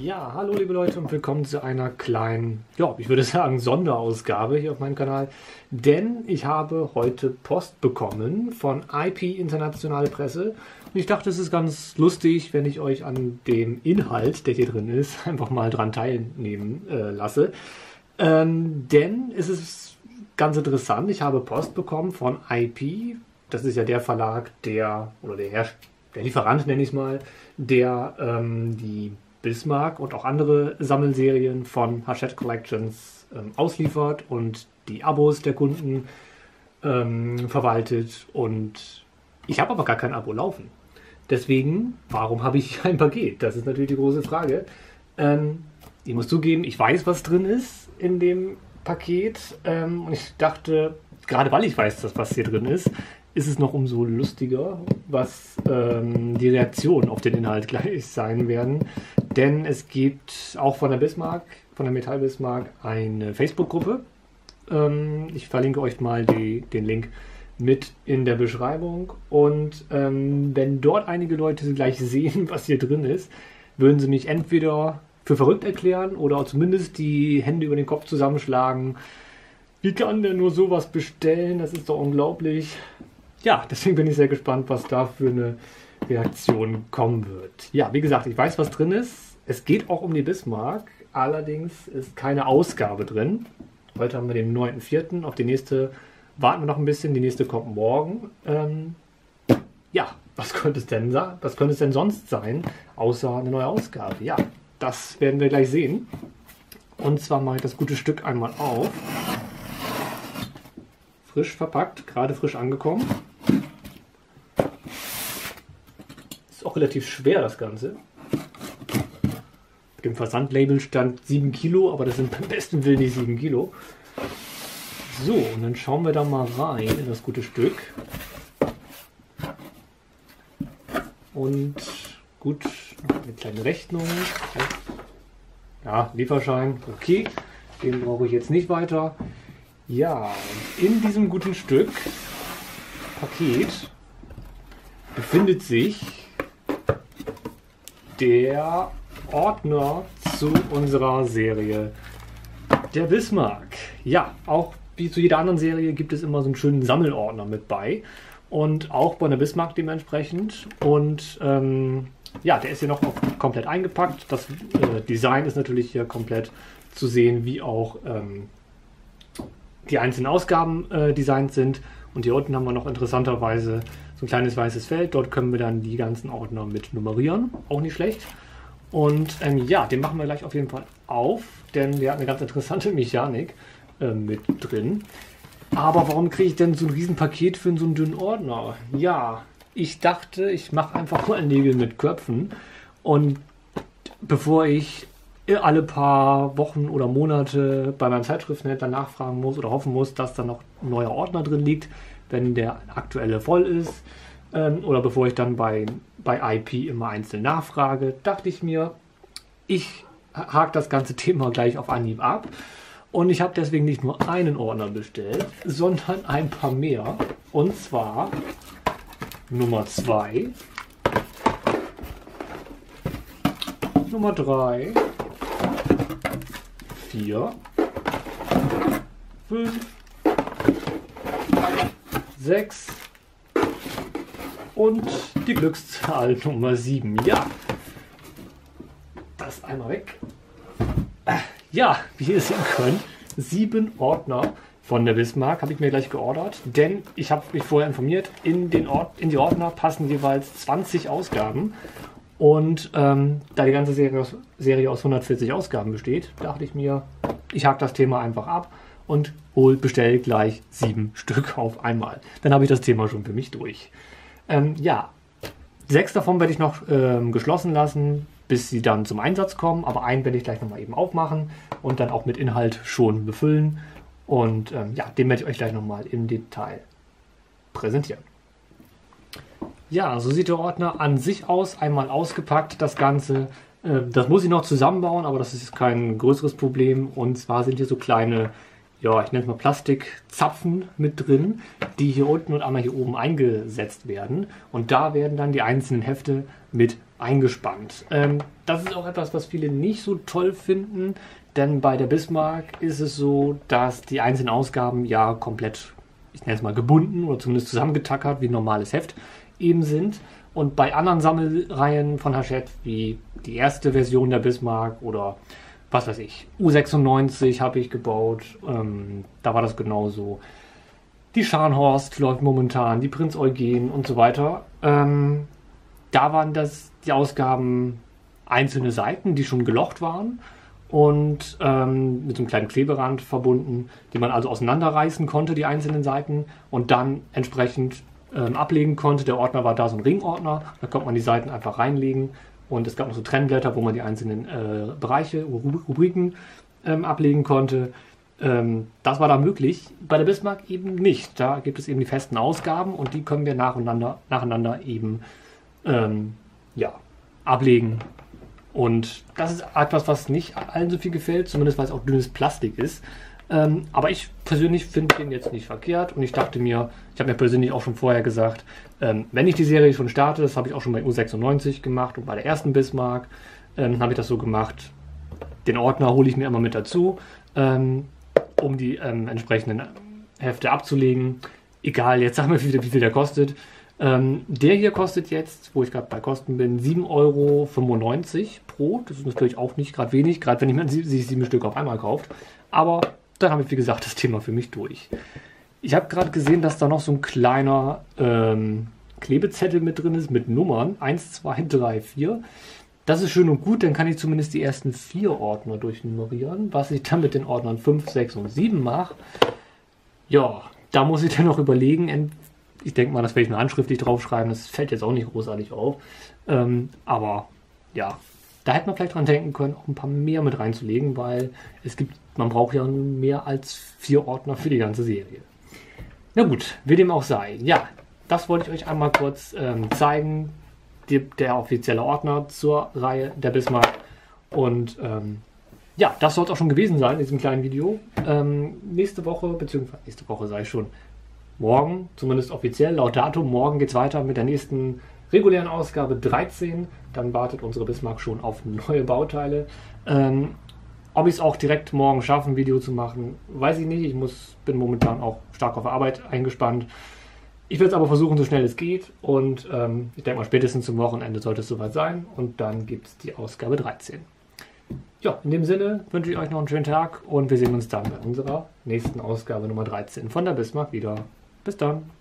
Ja, hallo liebe Leute und willkommen zu einer kleinen, ja, ich würde sagen Sonderausgabe hier auf meinem Kanal. Denn ich habe heute Post bekommen von IP Internationale Presse. Und ich dachte, es ist ganz lustig, wenn ich euch an dem Inhalt, der hier drin ist, einfach mal dran teilnehmen lasse. Denn es ist ganz interessant, ich habe Post bekommen von IP. Das ist ja der Verlag, der Lieferant, nenne ich es mal, der die Bismarck und auch andere Sammelserien von Hachette Collections ausliefert und die Abos der Kunden verwaltet. Und ich habe aber gar kein Abo laufen. Deswegen, warum habe ich ein Paket? Das ist natürlich die große Frage. Ich muss zugeben, ich weiß, was drin ist in dem Paket. Und ich dachte, gerade weil ich weiß, was hier drin ist es noch umso lustiger, was die Reaktionen auf den Inhalt gleich sein werden. Denn es gibt auch von der Bismarck, von der Metall Bismarck, eine Facebook-Gruppe. Ich verlinke euch mal den Link mit in der Beschreibung. Und wenn dort einige Leute gleich sehen, was hier drin ist, würden sie mich entweder für verrückt erklären oder auch zumindest die Hände über den Kopf zusammenschlagen. Wie kann der nur sowas bestellen? Das ist doch unglaublich. Ja, deswegen bin ich sehr gespannt, was da für eine Reaktion kommen wird. Ja, wie gesagt, ich weiß, was drin ist. Es geht auch um die Bismarck. Allerdings ist keine Ausgabe drin. Heute haben wir den 9.4. Auf die nächste warten wir noch ein bisschen. Die nächste kommt morgen. Ja, was könnte es denn sonst sein, außer eine neue Ausgabe? Ja, das werden wir gleich sehen. Und zwar mache ich das gute Stück einmal auf. Frisch verpackt, gerade frisch angekommen. Ist auch relativ schwer, das Ganze. Auf dem Versandlabel stand 7 Kilo, aber das sind beim besten Willen nicht 7 Kilo. So, und dann schauen wir da mal rein in das gute Stück. Und gut, eine kleine Rechnung. Ja, Lieferschein, okay. Den brauche ich jetzt nicht weiter. Ja, in diesem guten Stück Paket befindet sich der Ordner zu unserer Serie der Bismarck. Ja, auch wie zu jeder anderen Serie gibt es immer so einen schönen Sammelordner mit bei und auch bei der Bismarck dementsprechend. Und ja, der ist hier noch komplett eingepackt. Das Design ist natürlich hier komplett zu sehen, wie auch die einzelnen Ausgaben designt sind. Und hier unten haben wir noch interessanterweise so ein kleines weißes Feld. Dort können wir dann die ganzen Ordner mit nummerieren. Auch nicht schlecht. Und ja, den machen wir gleich auf jeden Fall auf, denn der hat eine ganz interessante Mechanik mit drin. Aber warum kriege ich denn so ein Riesenpaket für so einen dünnen Ordner? Ja, ich dachte, ich mache einfach mal Nägel mit Köpfen. Und bevor ich alle paar Wochen oder Monate bei meinem Zeitschriftenhändler nachfragen muss oder hoffen muss, dass da noch ein neuer Ordner drin liegt, wenn der aktuelle voll ist, oder bevor ich dann bei IP immer einzeln nachfrage, dachte ich mir, ich hake das ganze Thema gleich auf Anhieb ab. Und ich habe deswegen nicht nur einen Ordner bestellt, sondern ein paar mehr. Und zwar Nummer 2, Nummer 3, 4, 5, 6 und die Glückszahl Nummer 7. Ja, das einmal weg. Ja, wie ihr sehen könnt, 7 Ordner von der Bismarck habe ich mir gleich geordert, denn ich habe mich vorher informiert, in die Ordner passen jeweils 20 Ausgaben. Und da die ganze Serie aus 140 Ausgaben besteht, dachte ich mir, ich hake das Thema einfach ab und bestelle gleich 7 Stück auf einmal. Dann habe ich das Thema schon für mich durch. Ja, 6 davon werde ich noch geschlossen lassen, bis sie dann zum Einsatz kommen. Aber einen werde ich gleich nochmal eben aufmachen und dann auch mit Inhalt schon befüllen. Und ja, den werde ich euch gleich nochmal im Detail präsentieren. Ja, so sieht der Ordner an sich aus, einmal ausgepackt, das Ganze. Das muss ich noch zusammenbauen, aber das ist kein größeres Problem. Und zwar sind hier so kleine ja, ich nenne es mal Plastikzapfen mit drin, die hier unten und einmal hier oben eingesetzt werden. Und da werden dann die einzelnen Hefte mit eingespannt. Das ist auch etwas, was viele nicht so toll finden, denn bei der Bismarck ist es so, dass die einzelnen Ausgaben ja komplett, ich nenne es mal gebunden oder zumindest zusammengetackert wie ein normales Heft eben sind. Und bei anderen Sammelreihen von Hachette, wie die erste Version der Bismarck oder was weiß ich, U96 habe ich gebaut, da war das genauso. Die Scharnhorst läuft momentan, die Prinz Eugen und so weiter. Da waren das die Ausgaben einzelne Seiten, die schon gelocht waren und mit so einem kleinen Kleberand verbunden, die man also auseinanderreißen konnte, die einzelnen Seiten, und dann entsprechend ablegen konnte. Der Ordner war da so ein Ringordner, da konnte man die Seiten einfach reinlegen. Und es gab noch so Trennblätter, wo man die einzelnen Bereiche, Rubriken ablegen konnte. Das war da möglich. Bei der Bismarck eben nicht. Da gibt es eben die festen Ausgaben und die können wir nacheinander eben ablegen. Und das ist etwas, was nicht allen so viel gefällt, zumindest weil es auch dünnes Plastik ist. Aber ich persönlich finde den jetzt nicht verkehrt und ich dachte mir, ich habe mir persönlich auch schon vorher gesagt, wenn ich die Serie schon starte, das habe ich auch schon bei U96 gemacht und bei der ersten Bismarck habe ich das so gemacht, den Ordner hole ich mir immer mit dazu, um die entsprechenden Hefte abzulegen. Egal, jetzt sagen wir wie viel der kostet. Der hier kostet jetzt, wo ich gerade bei Kosten bin, 7,95 € pro. Das ist natürlich auch nicht gerade wenig, gerade wenn man sich 7 Stück auf einmal kauft. Aber dann habe ich, wie gesagt, das Thema für mich durch. Ich habe gerade gesehen, dass da noch so ein kleiner Klebezettel mit drin ist, mit Nummern. 1, 2, 3, 4. Das ist schön und gut, dann kann ich zumindest die ersten 4 Ordner durchnummerieren. Was ich dann mit den Ordnern 5, 6 und 7 mache, ja, da muss ich dann noch überlegen. Ich denke mal, das werde ich nur handschriftlich draufschreiben. Das fällt jetzt auch nicht großartig auf. Aber ja, da hätte man vielleicht dran denken können, auch ein paar mehr mit reinzulegen, weil man braucht ja mehr als 4 Ordner für die ganze Serie. Na gut, wie dem auch sei. Ja, das wollte ich euch einmal kurz zeigen. Der offizielle Ordner zur Reihe der Bismarck. Und ja, das soll es auch schon gewesen sein in diesem kleinen Video. Nächste Woche sei schon morgen, zumindest offiziell, laut Datum, morgen geht es weiter mit der nächsten regulären Ausgabe 13. Dann wartet unsere Bismarck schon auf neue Bauteile. Ob ich es auch direkt morgen schaffe, ein Video zu machen, weiß ich nicht. Bin momentan auch stark auf Arbeit eingespannt. Ich werde es aber versuchen, so schnell es geht. Und ich denke mal, spätestens zum Wochenende sollte es soweit sein. Und dann gibt es die Ausgabe 13. Ja, in dem Sinne wünsche ich euch noch einen schönen Tag und wir sehen uns dann bei unserer nächsten Ausgabe Nummer 13 von der Bismarck wieder. Bis dann.